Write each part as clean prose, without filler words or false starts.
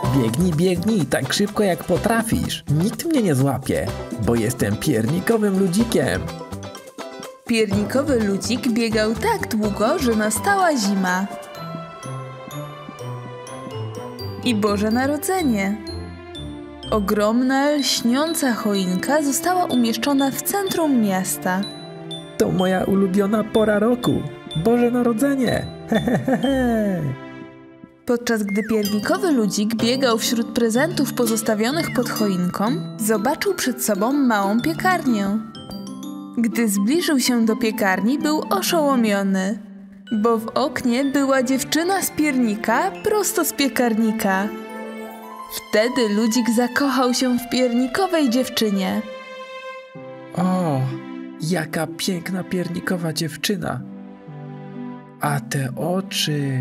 Biegnij, biegnij, tak szybko jak potrafisz. Nikt mnie nie złapie, bo jestem piernikowym ludzikiem. Piernikowy ludzik biegał tak długo, że nastała zima. I Boże Narodzenie. Ogromna, lśniąca choinka została umieszczona w centrum miasta. To moja ulubiona pora roku. Boże Narodzenie. Hehehe. Podczas gdy piernikowy ludzik biegał wśród prezentów pozostawionych pod choinką, zobaczył przed sobą małą piekarnię. Gdy zbliżył się do piekarni, był oszołomiony, bo w oknie była dziewczyna z piernika prosto z piekarnika. Wtedy ludzik zakochał się w piernikowej dziewczynie. O, jaka piękna piernikowa dziewczyna. A te oczy...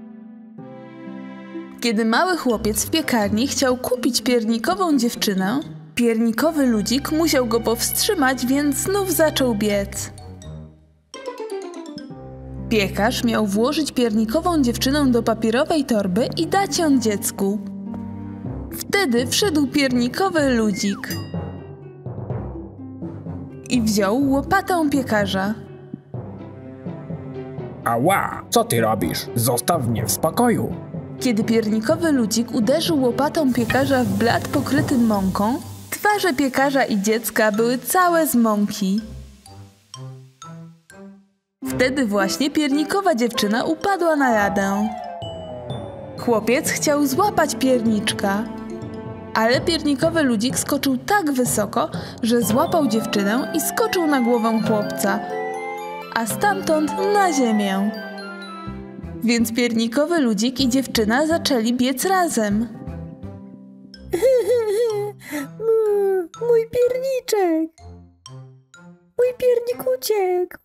Kiedy mały chłopiec w piekarni chciał kupić piernikową dziewczynę, piernikowy ludzik musiał go powstrzymać, więc znów zaczął biec. Piekarz miał włożyć piernikową dziewczynę do papierowej torby i dać ją dziecku. Wtedy wszedł piernikowy ludzik i wziął łopatę piekarza. Ała, co ty robisz? Zostaw mnie w spokoju. Kiedy piernikowy ludzik uderzył łopatą piekarza w blat pokryty mąką, twarze piekarza i dziecka były całe z mąki. Wtedy właśnie piernikowa dziewczyna upadła na ladę. Chłopiec chciał złapać pierniczka, ale piernikowy ludzik skoczył tak wysoko, że złapał dziewczynę i skoczył na głowę chłopca, a stamtąd na ziemię. Więc piernikowy ludzik i dziewczyna zaczęli biec razem. Mój pierniczek! Mój piernik uciekł!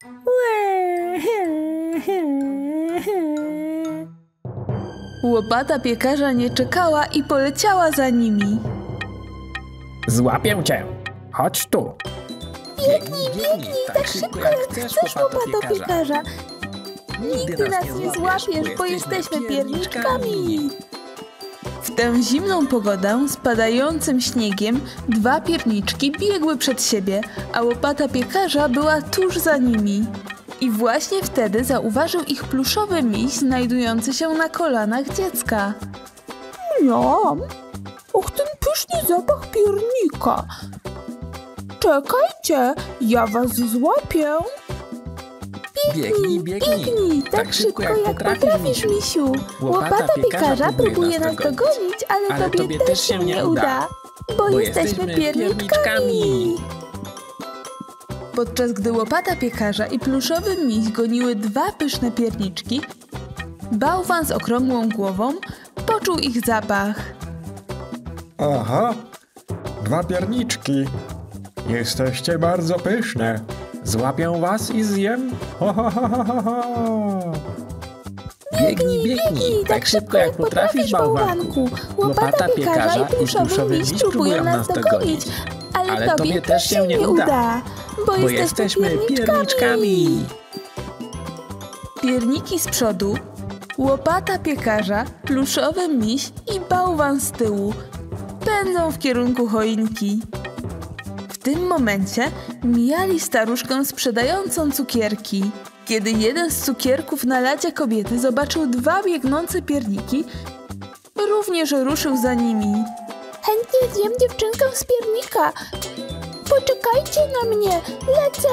Łopata piekarza nie czekała i poleciała za nimi. Złapię cię. Chodź tu. Biegnij, biegnij, tak szybko jak chcesz, łopato piekarza! Nigdy nas nie złapiesz, bo jesteśmy pierniczkami! W tę zimną pogodę z padającym śniegiem dwa pierniczki biegły przed siebie, a łopata piekarza była tuż za nimi. I właśnie wtedy zauważył ich pluszowy miś znajdujący się na kolanach dziecka. Miam! Och, ten pyszny zapach piernika! Czekajcie, ja was złapię! Biegnij, Biegnij, tak szybko jak potrafisz, misiu! Łopata piekarza próbuje nas dogonić, ale tobie też się nie uda, bo jesteśmy pierniczkami! Podczas gdy łopata piekarza i pluszowy miś goniły dwa pyszne pierniczki, bałwan z okrągłą głową poczuł ich zapach. Aha, dwa pierniczki. Jesteście bardzo pyszne. Złapię was i zjem. Ho, ho, ho, ho, ho, ho. Biegnij, biegnij, tak szybko jak potrafisz, bałwanku. Łopata piekarza i pluszowy miś próbują nas dogonić, ale tobie też się nie uda, bo jesteśmy pierniczkami. Pierniki z przodu, łopata piekarza, pluszowy miś i bałwan z tyłu pędzą w kierunku choinki. W tym momencie mijali staruszkę sprzedającą cukierki. Kiedy jeden z cukierków na ladzie kobiety zobaczył dwa biegnące pierniki, również ruszył za nimi. Chętnie zjem dziewczynkę z piernika. Poczekajcie na mnie, lecę!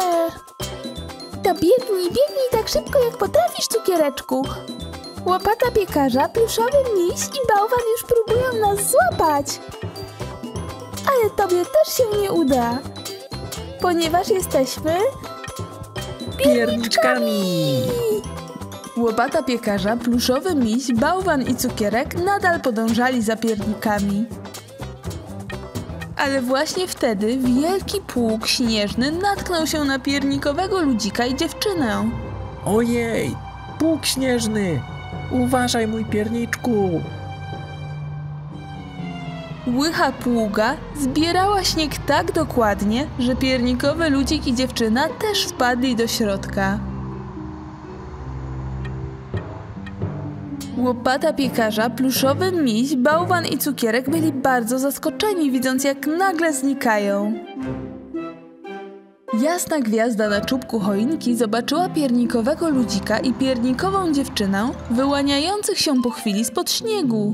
To biegnij tak szybko jak potrafisz, cukiereczku. Łopata piekarza, pluszowy miś i bałwan już próbują nas złapać. Ale tobie też się nie uda, ponieważ jesteśmy Pierniczkami! Łopata piekarza, pluszowy miś, bałwan i cukierek nadal podążali za piernikami. Ale właśnie wtedy wielki pług śnieżny natknął się na piernikowego ludzika i dziewczynę. Ojej, pług śnieżny! Uważaj, mój pierniczku! Łycha pługa zbierała śnieg tak dokładnie, że piernikowy ludzik i dziewczyna też wpadli do środka. Łopata piekarza, pluszowy miś, bałwan i cukierek byli bardzo zaskoczeni, widząc jak nagle znikają. Jasna gwiazda na czubku choinki zobaczyła piernikowego ludzika i piernikową dziewczynę wyłaniających się po chwili spod śniegu.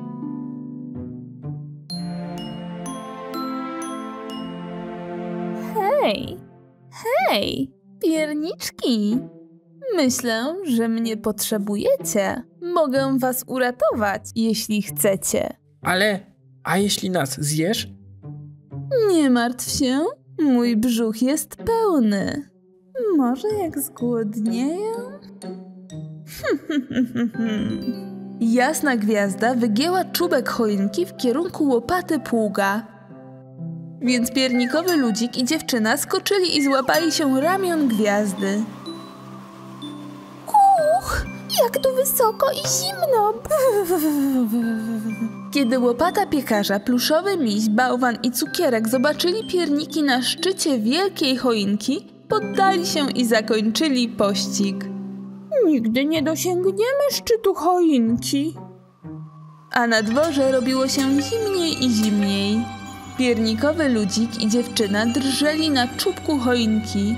Hej, pierniczki! Myślę, że mnie potrzebujecie. Mogę was uratować, jeśli chcecie. A jeśli nas zjesz? Nie martw się, mój brzuch jest pełny. Może jak zgłodnieję? Jasna gwiazda wygięła czubek choinki w kierunku łopaty pługa. Więc piernikowy ludzik i dziewczyna skoczyli i złapali się ramion gwiazdy. Jak tu wysoko i zimno! Kiedy łopata piekarza, pluszowy miś, bałwan i cukierek zobaczyli pierniki na szczycie wielkiej choinki, poddali się i zakończyli pościg. Nigdy nie dosięgniemy szczytu choinki. A na dworze robiło się zimniej i zimniej. Piernikowy ludzik i dziewczyna drżeli na czubku choinki.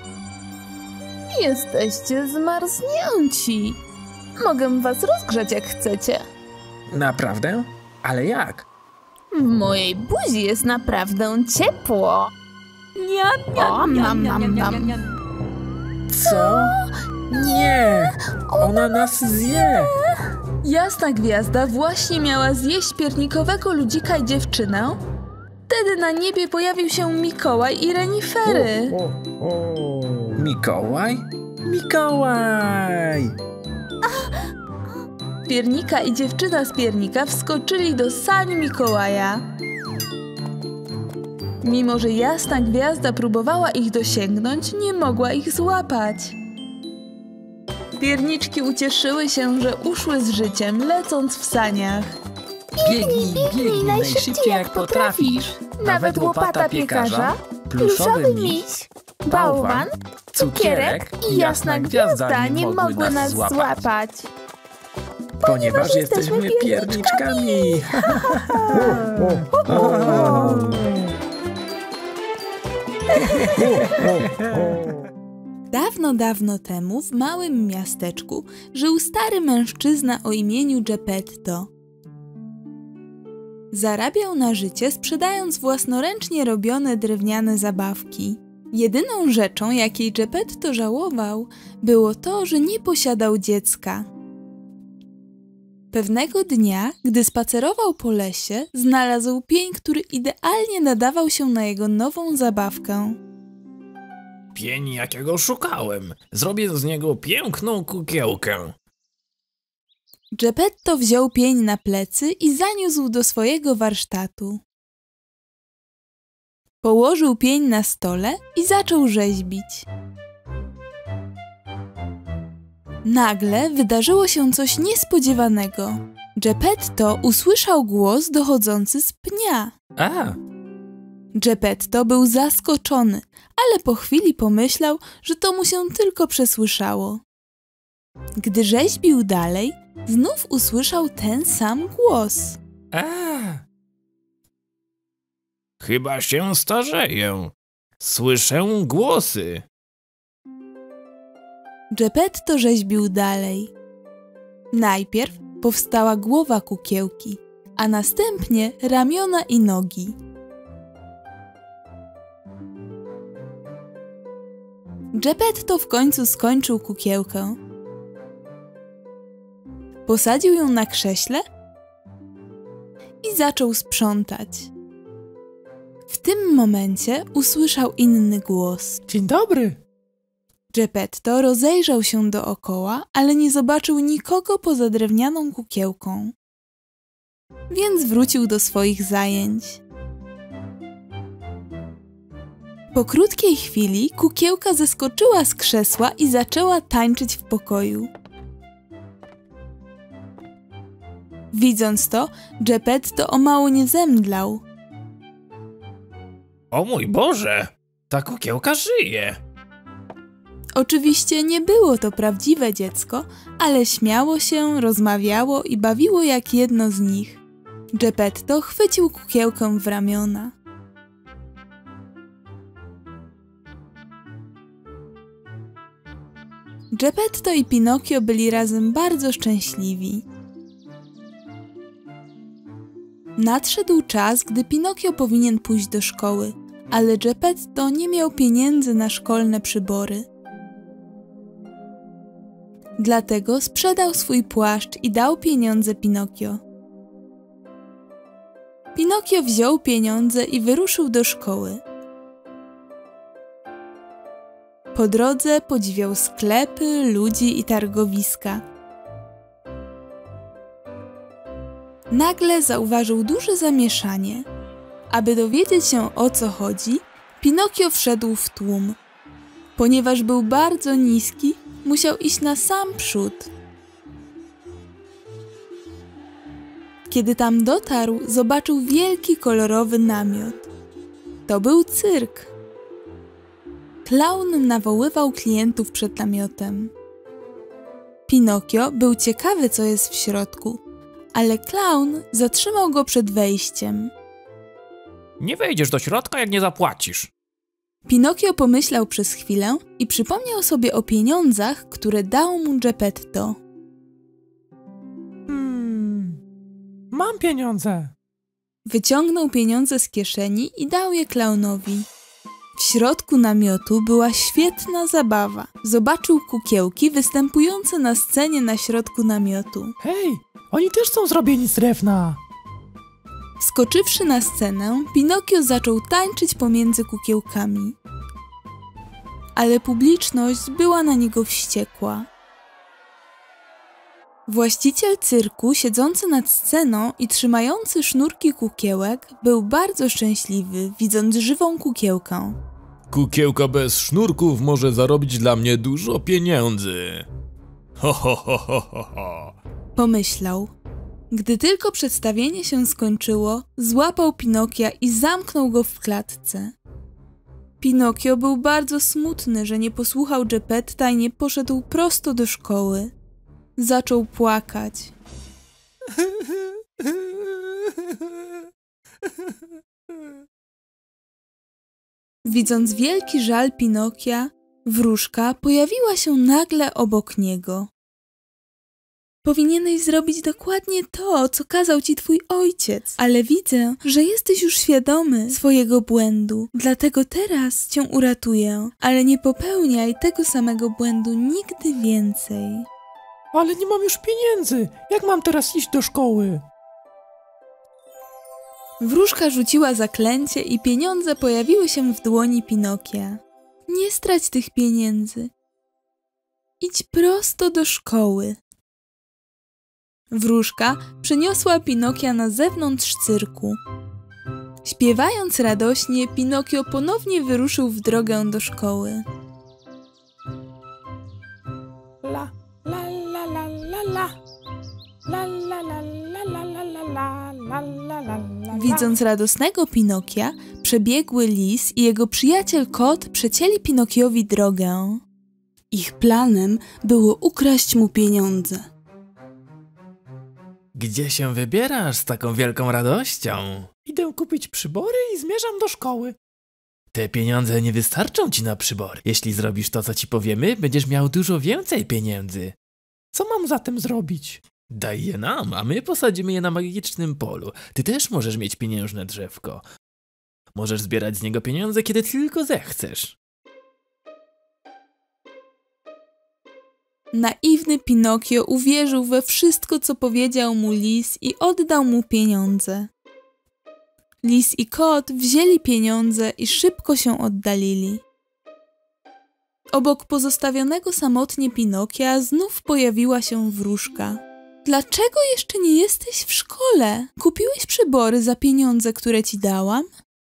Jesteście zmarznięci. Mogę was rozgrzać jak chcecie. Naprawdę? Ale jak? W mojej buzi jest naprawdę ciepło. Co? Nie! Ona nas zje! Jasna gwiazda właśnie miała zjeść piernikowego ludzika i dziewczynę. Wtedy na niebie pojawił się Mikołaj i renifery. Mikołaj? Mikołaj! Piernika i dziewczyna z piernika wskoczyli do sani Mikołaja. Mimo że jasna gwiazda próbowała ich dosięgnąć, nie mogła ich złapać. Pierniczki ucieszyły się, że uszły z życiem, lecąc w saniach. Biegnij najszybciej jak potrafisz. Nawet łopata piekarza, pluszowy miś, bałwan, cukierek i jasna gwiazda nie mogły nas złapać. Ponieważ jesteśmy pierniczkami. Dawno, dawno temu w małym miasteczku żył stary mężczyzna o imieniu Geppetto. Zarabiał na życie, sprzedając własnoręcznie robione drewniane zabawki. Jedyną rzeczą, jakiej Geppetto żałował, było to, że nie posiadał dziecka. Pewnego dnia, gdy spacerował po lesie, znalazł pień, który idealnie nadawał się na jego nową zabawkę. Pień, jakiego szukałem. Zrobię z niego piękną kukiełkę. Geppetto wziął pień na plecy i zaniósł do swojego warsztatu. Położył pień na stole i zaczął rzeźbić. Nagle wydarzyło się coś niespodziewanego. Geppetto usłyszał głos dochodzący z pnia. Geppetto był zaskoczony, ale po chwili pomyślał, że to mu się tylko przesłyszało. Gdy rzeźbił dalej, znów usłyszał ten sam głos. Chyba się starzeję. Słyszę głosy. Geppetto rzeźbił dalej. Najpierw powstała głowa kukiełki, a następnie ramiona i nogi. Geppetto w końcu skończył kukiełkę. Posadził ją na krześle i zaczął sprzątać. W tym momencie usłyszał inny głos. Dzień dobry! Geppetto rozejrzał się dookoła, ale nie zobaczył nikogo poza drewnianą kukiełką. Więc wrócił do swoich zajęć. Po krótkiej chwili kukiełka zeskoczyła z krzesła i zaczęła tańczyć w pokoju. Widząc to, Geppetto o mało nie zemdlał. O mój Boże! Ta kukiełka żyje! Oczywiście nie było to prawdziwe dziecko, ale śmiało się, rozmawiało i bawiło jak jedno z nich. Geppetto chwycił kukiełkę w ramiona. Geppetto i Pinokio byli razem bardzo szczęśliwi. Nadszedł czas, gdy Pinokio powinien pójść do szkoły, ale Geppetto nie miał pieniędzy na szkolne przybory. Dlatego sprzedał swój płaszcz i dał pieniądze Pinokio. Pinokio wziął pieniądze i wyruszył do szkoły. Po drodze podziwiał sklepy, ludzi i targowiska. Nagle zauważył duże zamieszanie. Aby dowiedzieć się, o co chodzi, Pinokio wszedł w tłum. Ponieważ był bardzo niski, musiał iść na sam przód. Kiedy tam dotarł, zobaczył wielki kolorowy namiot. To był cyrk. Klaun nawoływał klientów przed namiotem. Pinokio był ciekawy, co jest w środku, ale klaun zatrzymał go przed wejściem. Nie wejdziesz do środka, jak nie zapłacisz. Pinokio pomyślał przez chwilę i przypomniał sobie o pieniądzach, które dał mu Geppetto. Mam pieniądze. Wyciągnął pieniądze z kieszeni i dał je klaunowi. W środku namiotu była świetna zabawa. Zobaczył kukiełki występujące na scenie na środku namiotu. Hej, oni też są zrobieni z drewna. Skoczywszy na scenę, Pinokio zaczął tańczyć pomiędzy kukiełkami. Ale publiczność była na niego wściekła. Właściciel cyrku, siedzący nad sceną i trzymający sznurki kukiełek, był bardzo szczęśliwy, widząc żywą kukiełkę. Kukiełka bez sznurków może zarobić dla mnie dużo pieniędzy. Ho, ho, ho, ho, ho, ho. Pomyślał. Gdy tylko przedstawienie się skończyło, złapał Pinokia i zamknął go w klatce. Pinokio był bardzo smutny, że nie posłuchał Geppetta i nie poszedł prosto do szkoły. Zaczął płakać. Widząc wielki żal Pinokia, wróżka pojawiła się nagle obok niego. Powinieneś zrobić dokładnie to, co kazał ci twój ojciec, ale widzę, że jesteś już świadomy swojego błędu, dlatego teraz cię uratuję, ale nie popełniaj tego samego błędu nigdy więcej. Ale nie mam już pieniędzy. Jak mam teraz iść do szkoły? Wróżka rzuciła zaklęcie i pieniądze pojawiły się w dłoni Pinokia. Nie strać tych pieniędzy. Idź prosto do szkoły. Wróżka przeniosła Pinokia na zewnątrz cyrku. Śpiewając radośnie, Pinokio ponownie wyruszył w drogę do szkoły. La, la, la, la, la, la. La, la, la, la, la, la, la, la, la, la, la, la. Widząc radosnego Pinokia, przebiegły lis i jego przyjaciel kot przecięli Pinokiowi drogę. Ich planem było ukraść mu pieniądze. Gdzie się wybierasz z taką wielką radością? Idę kupić przybory i zmierzam do szkoły. Te pieniądze nie wystarczą ci na przybory. Jeśli zrobisz to, co ci powiemy, będziesz miał dużo więcej pieniędzy. Co mam zatem zrobić? Daj je nam, a my posadzimy je na magicznym polu. Ty też możesz mieć pieniężne drzewko. Możesz zbierać z niego pieniądze, kiedy tylko zechcesz. Naiwny Pinokio uwierzył we wszystko, co powiedział mu lis i oddał mu pieniądze. Lis i kot wzięli pieniądze i szybko się oddalili. Obok pozostawionego samotnie Pinokia znów pojawiła się wróżka. Dlaczego jeszcze nie jesteś w szkole? Kupiłeś przybory za pieniądze, które ci dałam?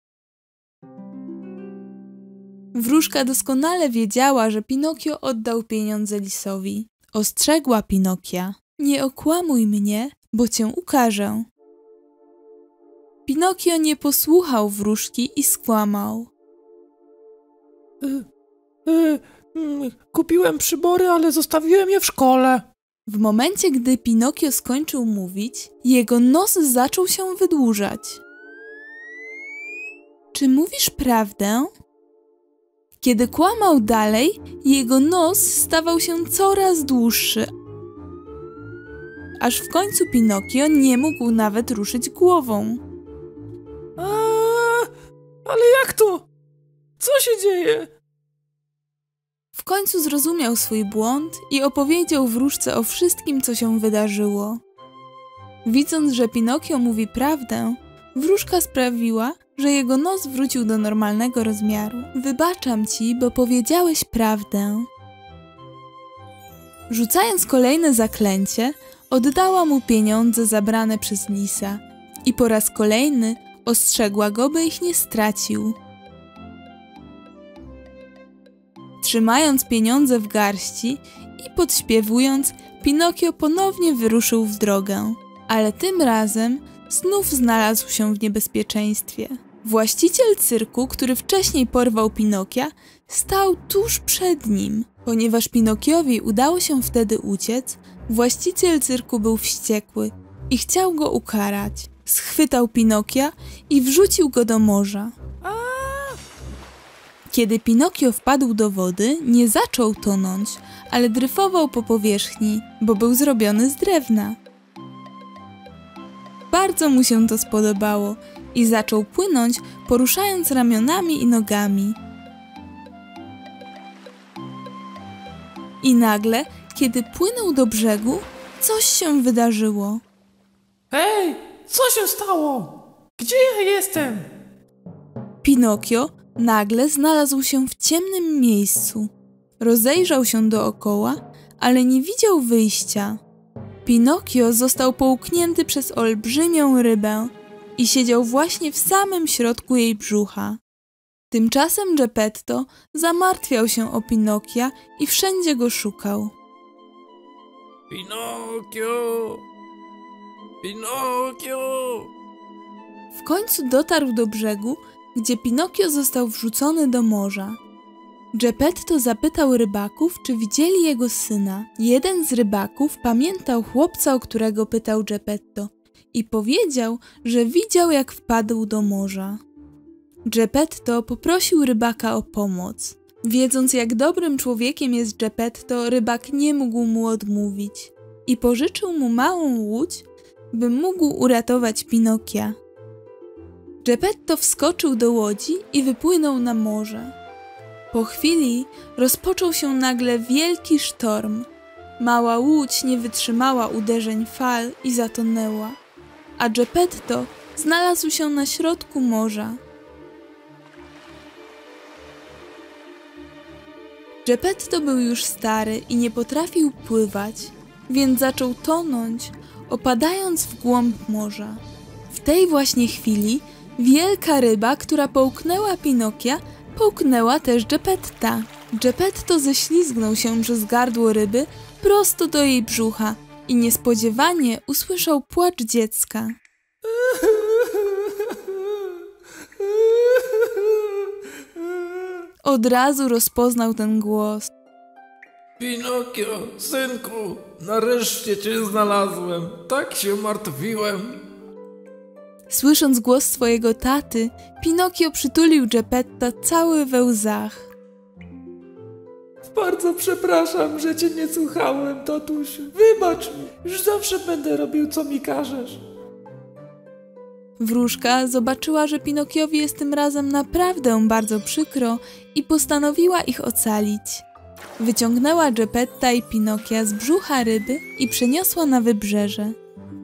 Wróżka doskonale wiedziała, że Pinokio oddał pieniądze lisowi. Ostrzegła Pinokia. Nie okłamuj mnie, bo cię ukażę. Pinokio nie posłuchał wróżki i skłamał. Kupiłem przybory, ale zostawiłem je w szkole. W momencie, gdy Pinokio skończył mówić, jego nos zaczął się wydłużać. Czy mówisz prawdę? Kiedy kłamał dalej, jego nos stawał się coraz dłuższy, aż w końcu Pinokio nie mógł nawet ruszyć głową. Ale jak to? Co się dzieje? W końcu zrozumiał swój błąd i opowiedział wróżce o wszystkim, co się wydarzyło. Widząc, że Pinokio mówi prawdę, wróżka sprawiła, że jego nos wrócił do normalnego rozmiaru. Wybaczam ci, bo powiedziałeś prawdę. Rzucając kolejne zaklęcie, oddała mu pieniądze zabrane przez lisa i po raz kolejny ostrzegła go, by ich nie stracił. Trzymając pieniądze w garści i podśpiewując, Pinokio ponownie wyruszył w drogę, ale tym razem znów znalazł się w niebezpieczeństwie. Właściciel cyrku, który wcześniej porwał Pinokia, stał tuż przed nim. Ponieważ Pinokiowi udało się wtedy uciec, właściciel cyrku był wściekły i chciał go ukarać. Schwytał Pinokia i wrzucił go do morza. Kiedy Pinokio wpadł do wody, nie zaczął tonąć, ale dryfował po powierzchni, bo był zrobiony z drewna. Bardzo mu się to spodobało i zaczął płynąć, poruszając ramionami i nogami. I nagle, kiedy płynął do brzegu, coś się wydarzyło. Hej, co się stało? Gdzie ja jestem? Pinokio nagle znalazł się w ciemnym miejscu. Rozejrzał się dookoła, ale nie widział wyjścia. Pinokio został połknięty przez olbrzymią rybę i siedział właśnie w samym środku jej brzucha. Tymczasem Geppetto zamartwiał się o Pinokia i wszędzie go szukał. Pinokio! Pinokio! W końcu dotarł do brzegu, gdzie Pinokio został wrzucony do morza. Geppetto zapytał rybaków, czy widzieli jego syna. Jeden z rybaków pamiętał chłopca, o którego pytał Geppetto, i powiedział, że widział, jak wpadł do morza. Geppetto poprosił rybaka o pomoc. Wiedząc, jak dobrym człowiekiem jest Geppetto, rybak nie mógł mu odmówić i pożyczył mu małą łódź, by mógł uratować Pinokia. Geppetto wskoczył do łodzi i wypłynął na morze. Po chwili rozpoczął się nagle wielki sztorm. Mała łódź nie wytrzymała uderzeń fal i zatonęła, a Geppetto znalazł się na środku morza. Geppetto był już stary i nie potrafił pływać, więc zaczął tonąć, opadając w głąb morza. W tej właśnie chwili wielka ryba, która połknęła Pinokia, połknęła też Geppetta. Geppetto ześlizgnął się przez gardło ryby prosto do jej brzucha i niespodziewanie usłyszał płacz dziecka. Od razu rozpoznał ten głos. Pinokio, synku, nareszcie cię znalazłem. Tak się martwiłem. Słysząc głos swojego taty, Pinokio przytulił Geppetta cały we łzach. Bardzo przepraszam, że cię nie słuchałem, tatusiu. Wybacz mi, już zawsze będę robił, co mi każesz. Wróżka zobaczyła, że Pinokiowi jest tym razem naprawdę bardzo przykro i postanowiła ich ocalić. Wyciągnęła Geppetta i Pinokia z brzucha ryby i przeniosła na wybrzeże.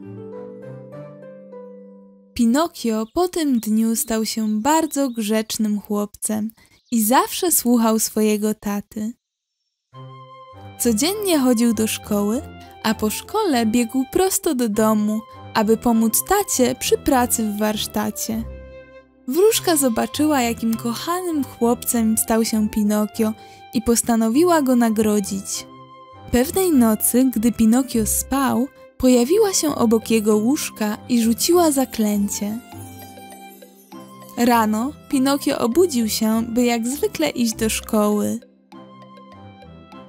Pinokio po tym dniu stał się bardzo grzecznym chłopcem i zawsze słuchał swojego taty. Codziennie chodził do szkoły, a po szkole biegł prosto do domu, aby pomóc tacie przy pracy w warsztacie. Wróżka zobaczyła, jakim kochanym chłopcem stał się Pinokio i postanowiła go nagrodzić. Pewnej nocy, gdy Pinokio spał, pojawiła się obok jego łóżka i rzuciła zaklęcie. Rano Pinokio obudził się, by jak zwykle iść do szkoły.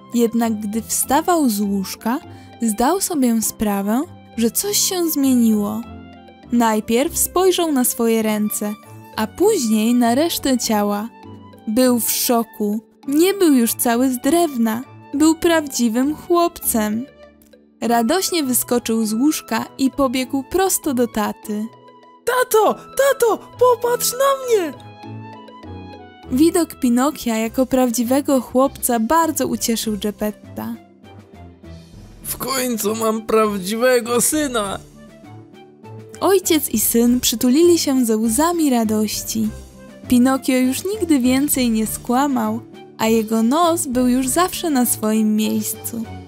Jednak gdy wstawał z łóżka, zdał sobie sprawę, że coś się zmieniło. Najpierw spojrzał na swoje ręce, a później na resztę ciała. Był w szoku. Nie był już cały z drewna. Był prawdziwym chłopcem. Radośnie wyskoczył z łóżka i pobiegł prosto do taty. Tato, popatrz na mnie! Widok Pinokia jako prawdziwego chłopca bardzo ucieszył Geppetta. W końcu mam prawdziwego syna! Ojciec i syn przytulili się ze łzami radości. Pinokio już nigdy więcej nie skłamał, a jego nos był już zawsze na swoim miejscu.